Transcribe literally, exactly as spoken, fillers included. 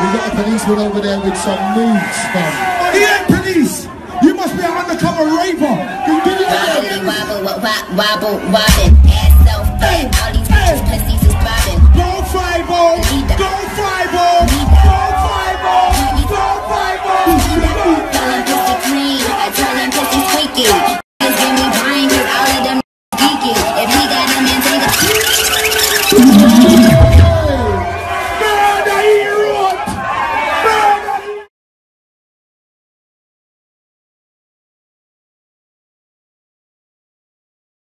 got a policeman over there with some moves, fam. He ain't police. You must be an undercover raver. You did it Wobble, wobble, wobble, wobble, wobble, ass so fat.